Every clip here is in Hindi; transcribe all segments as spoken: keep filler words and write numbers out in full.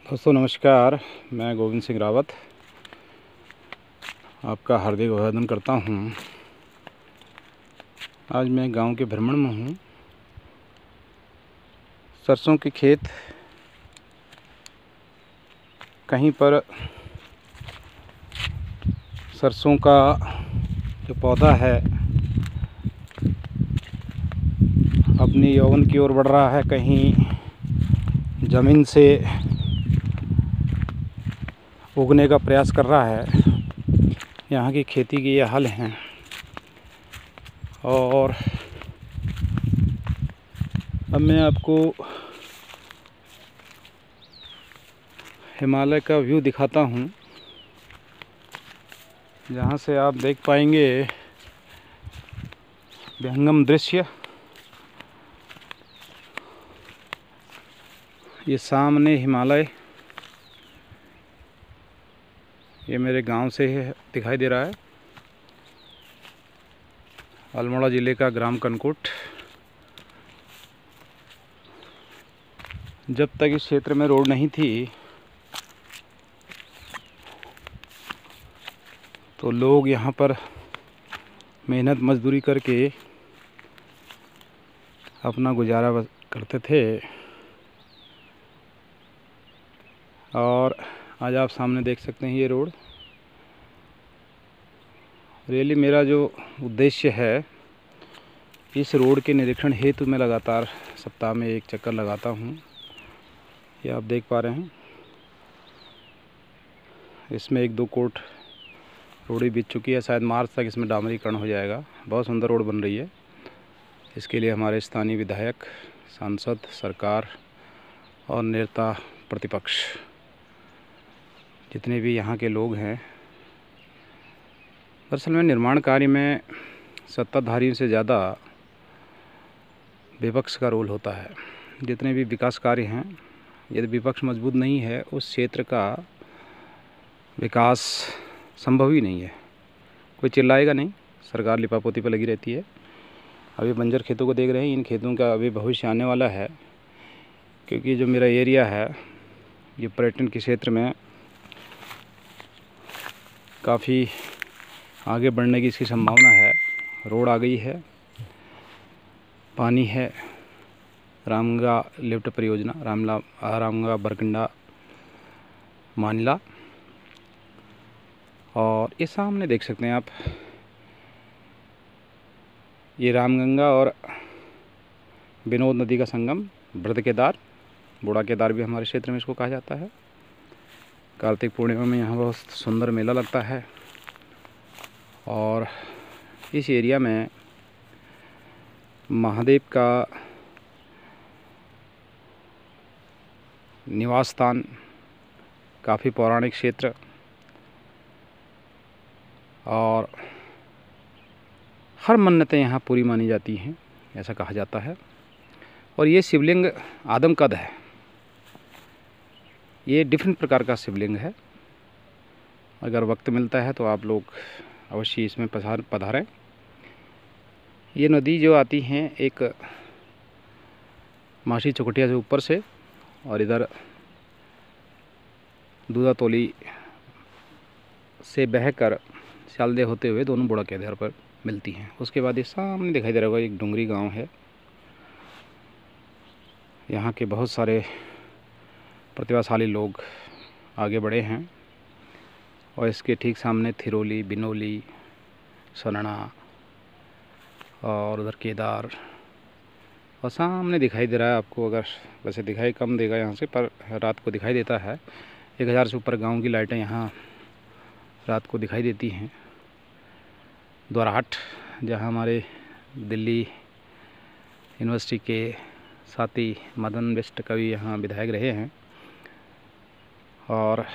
दोस्तों नमस्कार, मैं गोविंद सिंह रावत आपका हार्दिक अभिवादन करता हूं। आज मैं गांव के भ्रमण में हूं। सरसों के खेत, कहीं पर सरसों का जो पौधा है अपनी यौवन की ओर बढ़ रहा है, कहीं ज़मीन से उगने का प्रयास कर रहा है। यहाँ की खेती की ये हाल हैं। और अब मैं आपको हिमालय का व्यू दिखाता हूँ, जहाँ से आप देख पाएंगे विहंगम दृश्य। ये सामने हिमालय, ये मेरे गांव से दिखाई दे रहा है। अल्मोड़ा ज़िले का ग्राम कनकोट। जब तक इस क्षेत्र में रोड नहीं थी तो लोग यहाँ पर मेहनत मजदूरी करके अपना गुजारा करते थे। और आज आप सामने देख सकते हैं ये रोड। रियली मेरा जो उद्देश्य है, इस रोड के निरीक्षण हेतु मैं लगातार सप्ताह में एक चक्कर लगाता हूँ। ये आप देख पा रहे हैं, इसमें एक दो कोट रोड़ी बीत चुकी है। शायद मार्च तक इसमें डामरीकरण हो जाएगा। बहुत सुंदर रोड बन रही है। इसके लिए हमारे स्थानीय विधायक, सांसद, सरकार और नेता प्रतिपक्ष जितने भी यहाँ के लोग हैं, दरअसल में निर्माण कार्य में सत्ताधारियों से ज़्यादा विपक्ष का रोल होता है। जितने भी विकास कार्य हैं, यदि विपक्ष मजबूत नहीं है, उस क्षेत्र का विकास संभव ही नहीं है। कोई चिल्लाएगा नहीं, सरकार लिपापोती पर लगी रहती है। अभी बंजर खेतों को देख रहे हैं, इन खेतों का अभी भविष्य आने वाला है। क्योंकि जो मेरा एरिया है, ये पर्यटन के क्षेत्र में काफ़ी आगे बढ़ने की इसकी संभावना है। रोड आ गई है, पानी है, रामगंगा लिफ्ट परियोजना, रामला रामगंगा बरकंडा मानला। और ये सामने देख सकते हैं आप, ये रामगंगा और विनोद नदी का संगम, बृहद केदार, बूढ़ा केदार भी हमारे क्षेत्र में इसको कहा जाता है। कार्तिक पूर्णिमा में यहाँ बहुत सुंदर मेला लगता है। और इस एरिया में महादेव का निवास स्थान, काफ़ी पौराणिक क्षेत्र, और हर मन्नतें यहाँ पूरी मानी जाती हैं, ऐसा कहा जाता है। और ये शिवलिंग आदमकद है। ये डिफरेंट प्रकार का शिवलिंग है। अगर वक्त मिलता है तो आप लोग अवश्य इसमें पधार पधारें। ये नदी जो आती हैं एक माशी चौकटिया से ऊपर से, और इधर दूधा तोली से बहकर शालदे होते हुए दोनों बूढ़ा केदार पर मिलती हैं। उसके बाद ये सामने दिखाई दे रहा होगा, एक डुंगरी गांव है। यहाँ के बहुत सारे प्रतिभाशाली लोग आगे बढ़े हैं। और इसके ठीक सामने थिरोली, बिनोली, सनना और उधर केदार, और सामने दिखाई दे रहा है आपको, अगर वैसे दिखाई कम देगा यहाँ से, पर रात को दिखाई देता है। एक हज़ार से ऊपर गांव की लाइटें यहाँ रात को दिखाई देती हैं। द्वाराहाट, जहाँ हमारे दिल्ली यूनिवर्सिटी के साथी मदन बिष्ट कवि यहाँ विधायक रहे हैं। और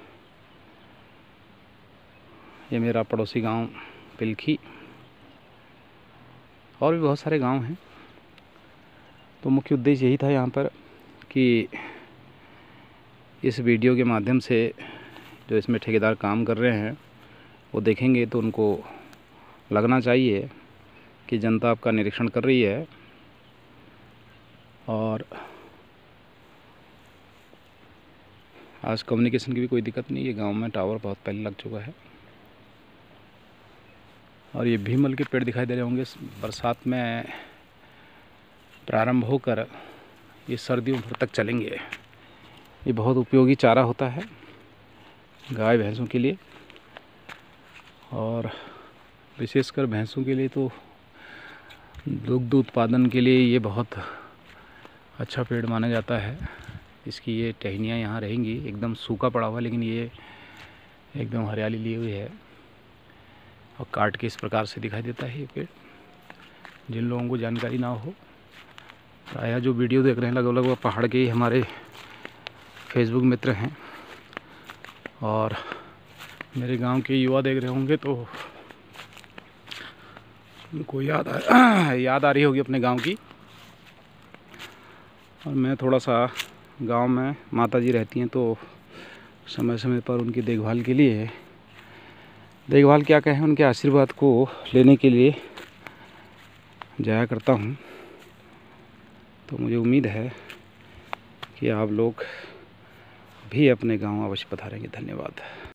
ये मेरा पड़ोसी गांव पिलखी, और भी बहुत सारे गांव हैं। तो मुख्य उद्देश्य यही था यहाँ पर कि इस वीडियो के माध्यम से जो इसमें ठेकेदार काम कर रहे हैं वो देखेंगे तो उनको लगना चाहिए कि जनता आपका निरीक्षण कर रही है। और आज कम्युनिकेशन की भी कोई दिक्कत नहीं है। गांव में टावर बहुत पहले लग चुका है। और ये भीमल के पेड़ दिखाई दे रहे होंगे, बरसात में प्रारंभ होकर ये सर्दियों भर तक चलेंगे। ये बहुत उपयोगी चारा होता है गाय भैंसों के लिए, और विशेषकर भैंसों के लिए तो दुग्ध उत्पादन के लिए ये बहुत अच्छा पेड़ माना जाता है। इसकी ये टहनियाँ यहाँ रहेंगी, एकदम सूखा पड़ा हुआ, लेकिन ये एकदम हरियाली ली हुई है और काट के इस प्रकार से दिखाई देता है ये पेड़। जिन लोगों को जानकारी ना हो, प्रायः जो वीडियो देख रहे हैं लगभग लगभग पहाड़ के ही हमारे फेसबुक मित्र हैं, और मेरे गांव के युवा देख रहे होंगे तो उनको याद आ याद आ रही होगी अपने गांव की। और मैं थोड़ा सा गांव में, माता जी रहती हैं तो समय समय पर उनकी देखभाल के लिए, देखभाल क्या कहें, उनके आशीर्वाद को लेने के लिए जाया करता हूं। तो मुझे उम्मीद है कि आप लोग भी अपने गांव अवश्य पधारेंगे। धन्यवाद।